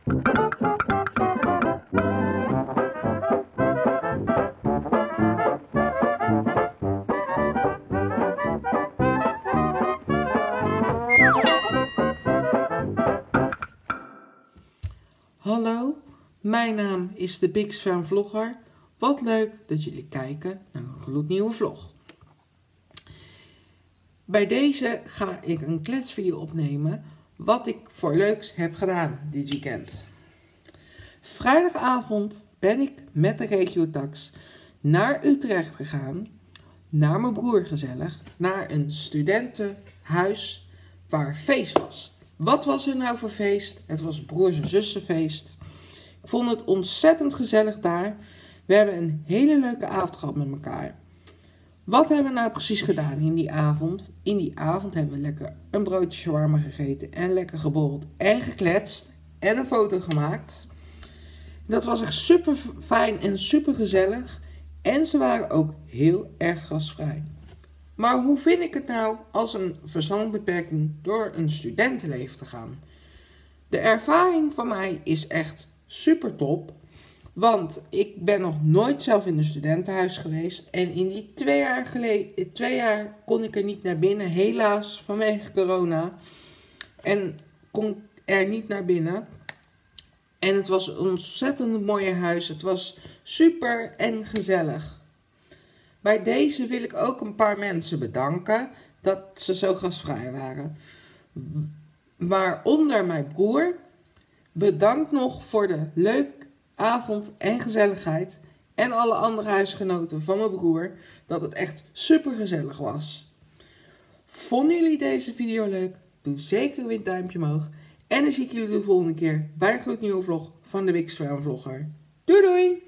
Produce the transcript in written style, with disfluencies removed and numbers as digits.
Hallo, mijn naam is de Big Sven Vlogger. Wat leuk dat jullie kijken naar een gloednieuwe vlog. Bij deze ga ik een kletsvideo opnemen wat ik voor leuks heb gedaan dit weekend. Vrijdagavond ben ik met de regiotax naar Utrecht gegaan, naar mijn broer gezellig, naar een studentenhuis waar feest was. Wat was er nou voor feest? Het was broers- en zussenfeest. Ik vond het ontzettend gezellig daar. We hebben een hele leuke avond gehad met elkaar. Wat hebben we nou precies gedaan in die avond? In die avond hebben we lekker een broodje shawarma gegeten en lekker geborreld en gekletst en een foto gemaakt. Dat was echt super fijn en super gezellig en ze waren ook heel erg gastvrij. Maar hoe vind ik het nou als een verstandbeperking door een studentenleven te gaan? De ervaring van mij is echt super top. Want ik ben nog nooit zelf in een studentenhuis geweest. En in die 2 jaar kon ik er niet naar binnen. Helaas vanwege corona. En kon er niet naar binnen. En het was een ontzettend mooie huis. Het was super en gezellig. Bij deze wil ik ook een paar mensen bedanken dat ze zo gastvrij waren. Waaronder mijn broer. Bedankt nog voor de leuke avond en gezelligheid. En alle andere huisgenoten van mijn broer. Dat het echt super gezellig was. Vonden jullie deze video leuk? Doe zeker weer een duimpje omhoog. En dan zie ik jullie de volgende keer bij een gloednieuwe vlog van de Big Sven Vlogger. Doei doei!